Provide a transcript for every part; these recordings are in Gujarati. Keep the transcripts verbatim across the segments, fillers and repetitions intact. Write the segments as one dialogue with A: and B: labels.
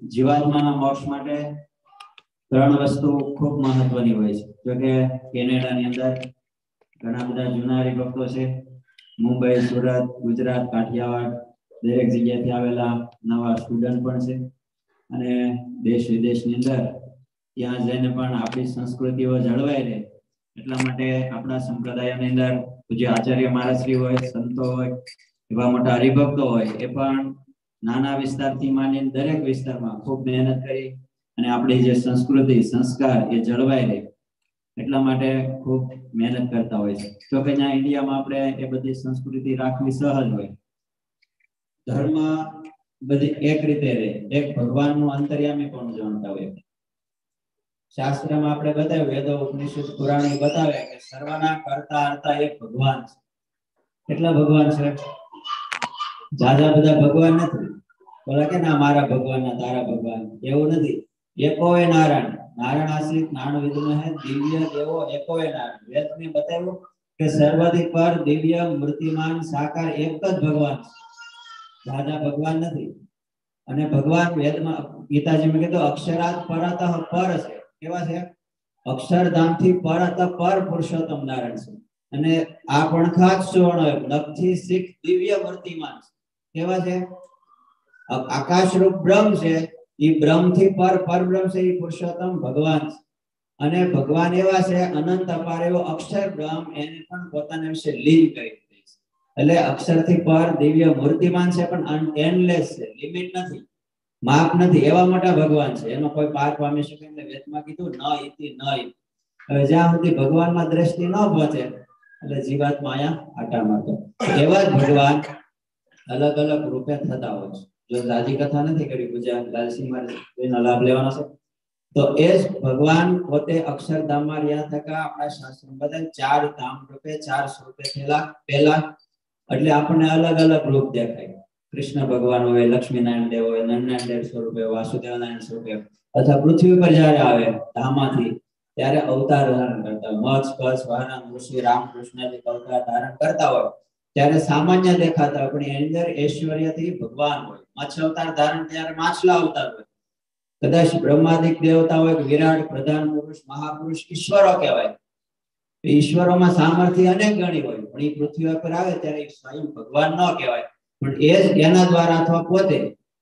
A: જીવાત્માના મોક્ષ માટે ત્રણ વસ્તુ ખૂબ મહત્વની હોય છે. જો કે કેનેડાની અંદર ઘણા બધા જૂના હરિભક્તો છે. મુંબઈ, સુરત, ગુજરાત, કાઠિયાવાડ દરેક જગ્યાથી આવેલા નવા સ્ટુડન્ટ પણ છે. અને દેશ વિદેશની અંદર ત્યાં જઈને પણ આપણી સંસ્કૃતિઓ જળવાઈ રહે એટલા માટે આપણા સંપ્રદાયની અંદર પૂજ્ય આચાર્ય મહારાજશ્રી હોય, સંતો હોય, એવા મોટા હરિભક્તો હોય, એ પણ નાના વિસ્તારથી માંડીને દરેક વિસ્તારમાં ખૂબ મહેનત કરી અને આપણી જે સંસ્કૃતિ સંસ્કાર એ જળવાઈ રહે એટલા માટે ખૂબ મહેનત કરતા હોય છે. તો કે અહીંયા ઇન્ડિયામાં આપણે એ બધી સંસ્કૃતિ રાખવી સહજ હોય. ધર્મ બધી એક રીતે રહે, એક ભગવાનનું અંતર્યામી પણ જાણતા હોય. શાસ્ત્રમાં આપણે બતાવ્યું, વેદો, ઉપનિષદ, પુરાણ બતાવે કે સર્વના કરતા હર્તા એક ભગવાન છે. કેટલા ભગવાન છે? જાજા બધા ભગવાન નથી. બોલા કે ના મારા ભગવાન ના તારા ભગવાન, એવું નથી. એકો હે નારાયણ, નારાયણ આશ્રિત નારાયણ વિદ્ય હે, દિવ્ય દેવો એકો હે નારાયણ. વેદ ને બતાવ્યું કે સર્વાધિક પર દિવ્ય મૂર્તિમાન સાકાર એક જ ભગવાન છે, જાજા ભગવાન નથી. અને ભગવાન વેદમાં ગીતાજીમાં કીધું અક્ષરાત પરતઃ પર છે. કેવા છે? અક્ષરધામ થી પરત પર પુરુષોત્તમ નારાયણ છે. અને આ પણ ખાસ સુવર્ણ નખથી શીખ દિવ્ય મૂર્તિમાન છે. કેવા છે? આકાશ રૂપ બ્રહ્મ છે, એ બ્રહ્મ થી પર પરબ્રહ્મ છે, એ પુરુષોત્તમ ભગવાન છે. અને ભગવાન એવા છે અનંત અપાર એવો અક્ષર બ્રહ્મ, એને પણ પોતાના વિશે લીન કરી દે છે. એટલે અક્ષર થી પર દિવ્ય મૂર્તિમાન છે, પણ એન્ડલેસ છે, લિમિટ નથી, માપ નથી. એવા મોટા ભગવાન છે, એનો કોઈ પાર પામી શકે એટલે વેદમાં કીધું ન ઇતિ ન ઇતિ. હવે જ્યાં સુધી ભગવાનમાં દ્રષ્ટિ ન પહોંચે એટલે જીવાત્મા અહીંયા આટા મારતો. એવા જ ભગવાન અલગ અલગ રૂપે થતા હોય છે. જો રાજી કથા નથી કરી પૂજા લાલસિંહ મહારાજ એનો લાભ લેવાનો છે. તો એ જ ભગવાન પોતે અક્ષરધામમાં રહ્યા થકા આપણા શાસ્ત્રો બધા ચાર ધામ રૂપે ચાર સ્વરૂપે થયેલા પહેલા, એટલે આપણને અલગ અલગ રૂપ દેખાય. કૃષ્ણ ભગવાન હોય, લક્ષ્મી નારાયણ દેવ હોય, નરનારાયણ દેવ સ્વરૂપે, વાસુદેવ નારાયણ સ્વરૂપે, અથવા પૃથ્વી પર જયારે આવે ધામાથી ત્યારે અવતાર ધારણ કરતા હોય. મત્સ્ય, કચ્છ, વાહન, ઋષિ, રામકૃષ્ણ અવતાર ધારણ કરતા હોય ત્યારે સામાન્ય દેખાતા હોય, પણ એની અંદર ઐશ્વર્યથી ભગવાન હોય. મત્સ્ય અવતાર ધારણ ત્યારે માછલા અવતાર હોય. કદાચ બ્રહ્માદિક દેવતા હોય, વિરાટ પ્રધાન પુરુષ મહાપુરુષ ઈશ્વરો કહેવાય. ઈશ્વરોમાં સામર્થ્ય અનેક ગણી હોય, પણ એ પૃથ્વી પર આવે ત્યારે સ્વયં ભગવાન ન કહેવાય, પણ એ જ એના દ્વારા અથવા પોતે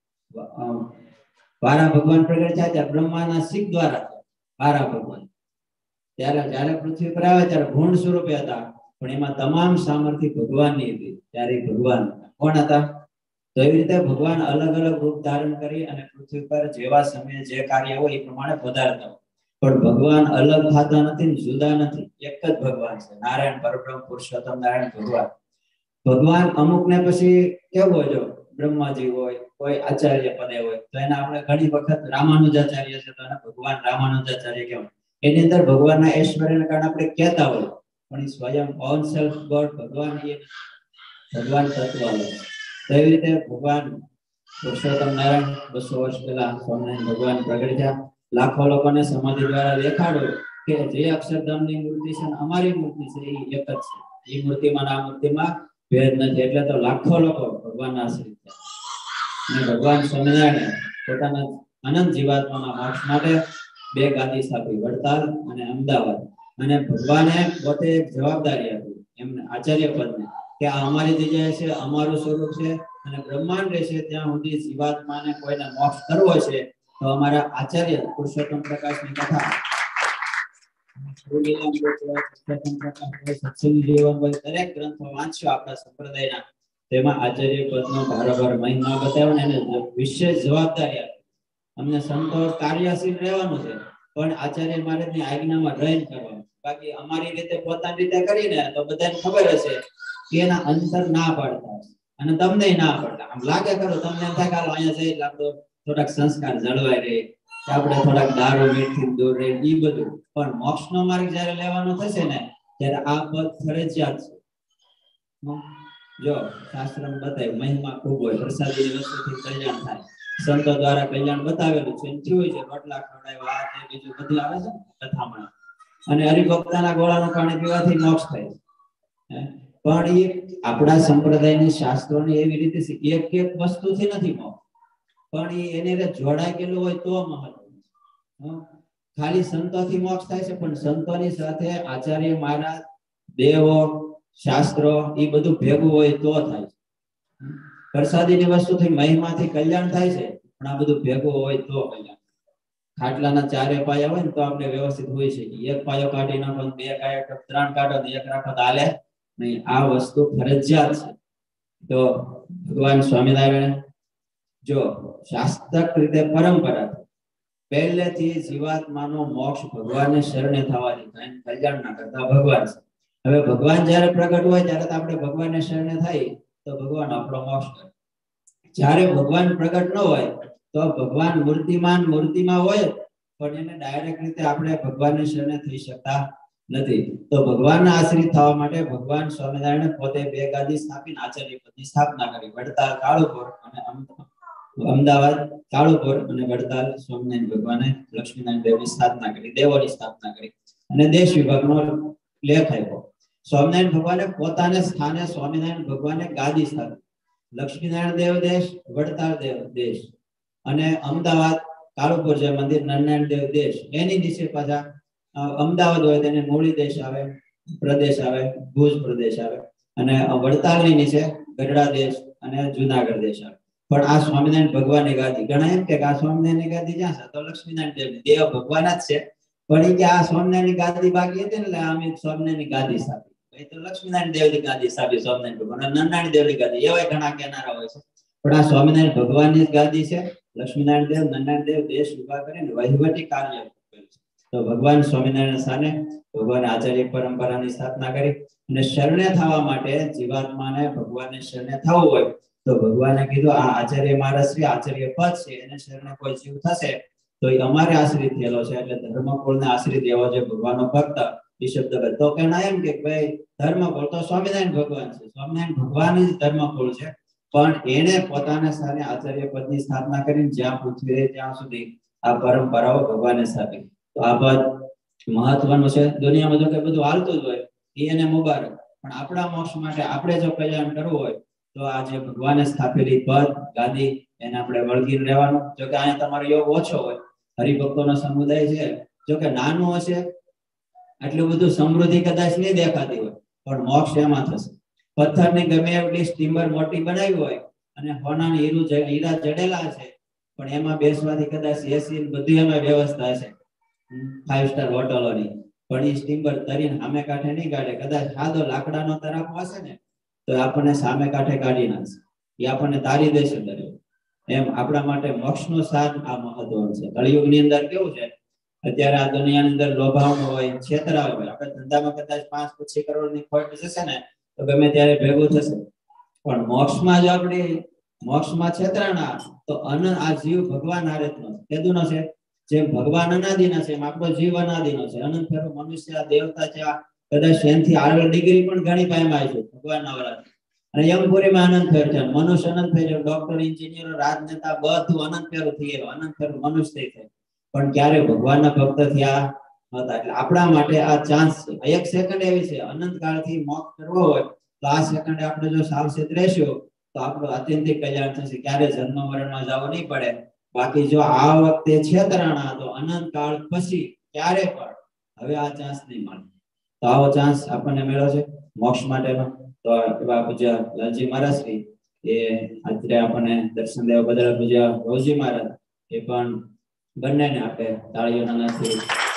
A: વારા ભગવાન પ્રગટ થાય ત્યારે બ્રહ્માના શીખ દ્વારા વારા ભગવાન. ત્યારે જયારે પૃથ્વી પર આવે ત્યારે ભૂંડ સ્વરૂપે હતા, પણ એમાં તમામ સામર્થ્ય ભગવાનની હતી. ત્યારે ભગવાન કોણ હતા? તો એવી રીતે ભગવાન અલગ અલગ રૂપ ધારણ કરી અને પૃથ્વી પર જેવા સમયે જે કાર્ય હોય એ પ્રમાણે પધારતા હોય. પણ ભગવાન અલગ થતા નથી, જુદા નથી, એક જ ભગવાન છે. નારાયણ પરબ્રહ્મ પુરુષોત્તમ નારાયણ ભગવાન. ભગવાન અમુક ને પછી કેવું હોય, જો બ્રહ્માજી હોય, કોઈ આચાર્ય પદે હોય, તો એને આપણે ઘણી વખત રામાનુજાચાર્ય છે તો એને ભગવાન રામાનુજાચાર્ય કહેવાય. એની અંદર ભગવાનના ઐશ્વર્યને કારણે આપણે કહેતા હોય, પણ એ સ્વયં ઓન સેલ્ફ ગોડ ભગવાન એ ભગવાન તત્વ અલગ. તો એવી રીતે ભગવાન પુરુષોત્તમ નારાયણ બસો વર્ષ પહેલા સ્વામિનારાયણ ભગવાન પ્રગટ થયા. લાખો લોકોને સમાધિ દ્વારા દેખાડ્યું કે જે અક્ષરધામની મૂર્તિ છે અમારી મૂર્તિ છે એ એક જ છે. એ મૂર્તિમાં આ મૂર્તિમાં ભેદ નથી. એટલે તો લાખો લોકો ભગવાનના આશ્રિત થયા. અને ભગવાન સ્વામિનારાયણ પોતાના અનંત જીવાત્માના મોક્ષ માટે બે ગાદી સ્થાપી, વડતાલ અને અમદાવાદ. અને ભગવાને પોતે એક જવાબદારી આપી એમને આચાર્ય પદને કે આ અમારી જગ્યાએ છે, અમારું સ્વરૂપ છે, અને બ્રહ્માંડ રહેશે ત્યાં સુધી જીવાત્માને કોઈને મોક્ષ કરવો છે તો અમારા આચાર્ય પુરુષોત્તમ પ્રકાશની કથા દરેક ગ્રંથો વાંચશો આપણા સંપ્રદાયના, તેમાં આચાર્ય પદનો ભારોભાર મહિમા બતાવ્યો ને એને વિશેષ જવાબદારી આપી. અમને સંતો કાર્યશીલ રહેવાનું છે, પણ આચાર્ય મહારાજની આજ્ઞામાં રહીને કરવાનું. બાકી અમારી રીતે પોતાની રીતે કરીને તો બધાને ખબર હશે કે એના અંતર ના પાડતા હશે, અને તમને ના પડતા. આમ લાગે કરો તમને એમ થાય કે અહીંયા જઈ એટલે આપણો થોડાક સંસ્કાર જળવાઈ રહે, કે આપણે થોડાક દારૂ મીઠથી દૂર રહે, એ બધું. પણ મોક્ષનો માર્ગ જયારે લેવાનો થશે ને ત્યારે આ પદ ફરજિયાત છે. જો શાસ્ત્રમાં બતાવ્યું મહિમા ખૂબ હોય, પ્રસાદીની વસ્તુથી કલ્યાણ થાય, સંતો દ્વારા કલ્યાણ બતાવેલું છે. થયું છે રોટલા ખવડાવ્યા, આ બીજું બધું આવે છે કથામાં. અને હરિભક્તના ગોળાનું પાણી પીવાથી મોક્ષ થાય છે. પણ એ આપણા સંપ્રદાયની શાસ્ત્રોની એવી રીતે એક એક વસ્તુથી નથી મોક્ષ. પણ એ એની રે જોડાઈ ગયેલું હોય તો મહત્વનું છે. ખાલી સંતોથી મોક્ષ થાય છે, પણ સંતોની સાથે આચાર્ય મહારાજ, દેવો, શાસ્ત્રો એ બધું ભેગું હોય તો થાય છે. પ્રસાદીની વસ્તુથી મહિમાથી કલ્યાણ થાય છે, પણ આ બધું ભેગું હોય તો કલ્યાણ. ખાટલાના ચારે પાયા હોય ને તો આપણે વ્યવસ્થિત હોય છે. એક પાયો કાઢી નાખો, બે કાઢો, ત્રણ કાઢો, એક રાખો તો હાલે નહીં. આ વસ્તુ ફરજિયાત છે. તો ભગવાન સ્વામિનારાયણ જો શાસ્ત્રક રીતે પરંપરા પહેલેથી જીવાત્માનો મોક્ષ ભગવાનને શરણે થવાની થાય, કલ્યાણ ના કરતા ભગવાન છે. હવે ભગવાન જ્યારે પ્રગટ હોય ત્યારે તો આપણે ભગવાનને શરણે થાય તો ભગવાન આપણો મોક્ષ કરે. જ્યારે ભગવાન પ્રગટ ન હોય તો ભગવાન મૂર્તિમાન મૂર્તિમાં હોય, પણ એને ડાયરેક્ટ રીતે આપણે ભગવાનને શરણે થઈ શકતા નથી. તો ભગવાનના આશ્રિત થવા માટે ભગવાન સ્વામિનારાયણ પોતે બે ગાદી સ્થાપીને આચાર્ય પદની સ્થાપના કરી. વડતાલ કાળુપુર અને અમદાવાદ કાળુપુર અને વડતાલ સ્વામિનારાયણ ભગવાને લક્ષ્મીનારાયણ દેવની સ્થાપના કરી, દેવોની સ્થાપના કરી અને દેશ વિભાગનો લેખ આપ્યો. સ્વામિનારાયણ ભગવાને પોતાને સ્થાને સ્વામિનારાયણ ભગવાને ગાદી સ્થાપી. લક્ષ્મીનારાયણ દેવ દેશ, વડતાલ દેવ દેશ અને અમદાવાદ કાળુપુર જે મંદિર નારાયણ દેવ દેશ, એની નીચે પાછા અમદાવાદ હોય તેને મૂળી દેશ આવે, પ્રદેશ આવે, ભુજ પ્રદેશ આવે અને વડતાલની નીચે ગઢડા દેશ અને જુનાગઢ દેશ આવે. પણ આ સ્વામિનારાયણ ભગવાનની ગાદી, ઘણા એમ કે આ સ્વામિનારાયણની ગાદી જ્યાં છે તો લક્ષ્મીનારાયણ દેવની, દેવ ભગવાન જ છે, પણ એ કે આ સ્વામિનારાયણની ગાદી બાકી હતી ને એટલે અમે સ્વામિનારાયણની ગાદી સ્થાપી. એ તો લક્ષ્મીનારાયણ દેવની ગાદી સ્થાપી, સ્વામિનારાયણ ભગવાન નારાયણ દેવની ગાદી, એવા ઘણા કહેનારા હોય છે. પણ આ સ્વામિનારાયણ ભગવાનની જ ગાદી છે. લક્ષ્મીનારાયણ દેવ, નારાયણ દેવ દેશ વિભાગ કરીને વહીવટી કાર્ય કર્યું છે. તો ભગવાન સ્વામિનારાયણ સાને ભગવાન આચાર્ય પરંપરાની સ્થાપના કરી અને શરણે થવા માટે જીવાત્માને ભગવાનને શરણે થવું હોય તો ભગવાને કીધું આ આચાર્ય મહારાજ શ્રી આચાર્ય પદ છે, એને શરણે કોઈ જીવ થશે તો એ અમારે આશ્રિત થયેલો છે, એટલે ધર્મકુળને આશ્રિત એવો જે ભગવાનનો ભક્ત એ શબ્દ તો કેના એમ કે ભાઈ ધર્મકુળ તો સ્વામિનારાયણ ભગવાન છે, સ્વામિનારાયણ ભગવાન જ ધર્મકુળ છે, પણ એને પોતાના સ્થાને આચાર્ય પદની સ્થાપના કરીને જ્યાં પૃથ્વી રહે ત્યાં સુધી આ પરંપરાઓ ભગવાને સ્થાપી. તો આ પદ મહત્વનું છે. દુનિયામાં જો કે બધું હાલતું જ હોય એ એને મુબારક, પણ આપણા મોક્ષ માટે આપણે જો કલ્યાણ કરવું હોય તો આ જે ભગવાને સ્થાપેલી પદ ગાદી એને આપણે વળગીને રહેવાનું. જો કે અહીંયા તમારો યોગ ઓછો હોય, હરિભક્તોનો સમુદાય છે, જો કે નાનું હશે એટલું બધું સમૃદ્ધિ કદાચ નહીં દેખાતી હોય, પણ મોક્ષ એમાં થશે. પથ્થરની ગમે એટલી સ્ટીમર મોટી બનાવી હોય અને હોનાની હીરું હીરા જડેલા છે, પણ એમાં બેસવાથી કદાચ એસી બધી એમાં વ્યવસ્થા છે ફાઈવ સ્ટાર હોટલોની, પણ એ સ્ટીમર તરીને સામે કાંઠે નહીં કાઢે. કદાચ સાદો લાકડાનો તરાપ હશે ને તો આપણને સામે કાંઠે કાઢી નાખશે, એ આપણને તારી દેશે દરિયો. એમ આપણા માટે મોક્ષનું સાધ આ મહત્વનું છે. કળિયુગની અંદર કેવું છે, અત્યારે આ દુનિયાની અંદર લોભાવનો હોય, છેતરાવ હોય. આપણે ધંધામાં કદાચ પાંચ પચીસ કરોડની ખોટ જશે ને તો ગમે ત્યારે ભેગું થશે, પણ મોક્ષમાં જો આપણે મોક્ષમાં છેતરાણા તો અનંત આ જીવ ભગવાન આરેતનો છે. કેદુનો છે? જેમ ભગવાન અનાદિના છે એમ આપણો જીવ અનાદિનો છે. અનંત ફેરો મનુષ્ય, દેવતા છે, કદાચ એનથી આગળ ડિગ્રી પણ ઘણી પામ્યા છે ભગવાનના વરાળ. અને યમપુરીમાં અનંત ફેર છે, મનુષ્ય અનંત ફેર, ડોક્ટર, એન્જિનિયર, રાજનેતા બધું અનંત ફેરું થઈ ગયું, અનંત ફેરું મનુષ્ય થઈ. પણ ક્યારે ભગવાનના ભક્ત થયા હતા. એટલે આપણા માટે આ ચાન્સ છે. એક સેકન્ડ એવી છે, અનંત કાળથી મોક્ષ કરવો હોય તો આ સેકન્ડે આપણે જો સાવચેત રહેશું તો આપણું અત્યંતિક કલ્યાણ થશે. ક્યારે જન્મ મરણમાં જવું નહીં પડે. બાકી જો આ વખતે છેતરાણા તો અનંત કાળ પછી ક્યારે પણ હવે આ ચાન્સ નહીં મળે. તો આવો ચાન્સ આપણને મળ્યો છે મોક્ષ માટેનો. તો એવા પૂજ્ય લાલજી મહારાજ શ્રી એ અત્યારે આપણને દર્શન દેવા બદલ પૂજ્ય ગૌજી મહારાજ એ પણ બંનેને આપણે તાળીઓના નાદથી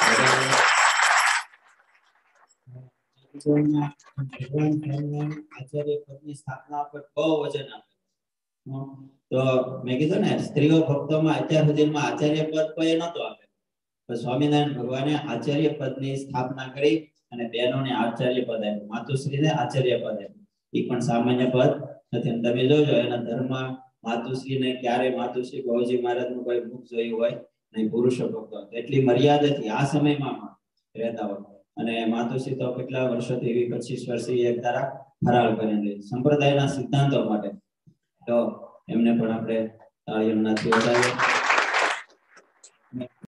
A: આચાર્ય પદની સ્થાપના પર બહુ વજન આપે. તો મેં કીધું ને સ્ત્રીઓ ભક્તોમાં અત્યાર સુધીમાં આચાર્ય પદ કોઈ નહોતો આપે, તો સ્વામિનારાયણ ભગવાને આચાર્ય પદની સ્થાપના કરી અને બહેનોને આચાર્ય પદ આપ્યું, માતુશ્રીને આચાર્ય પદ આપ્યું. એ પણ સામાન્ય પદ નથી. તમે જોજો એના ધર્મ માતુશ્રીને ક્યારે માતુશ્રી ગૌજી મહારાજનું કોઈ મુખ જોયું હોય નહીં, પુરુષો ભક્તો એટલી મર્યાદા હતી આ સમયમાં રહેતા હોય. અને માતુશ્રી તો કેટલા વર્ષોથી એવી પચીસ વર્ષથી એક તારા ફરાળ કરીને સંપ્રદાયના સિદ્ધાંતો માટે, તો એમને પણ આપણે તાળીઓના નાદથી વધાવીએ.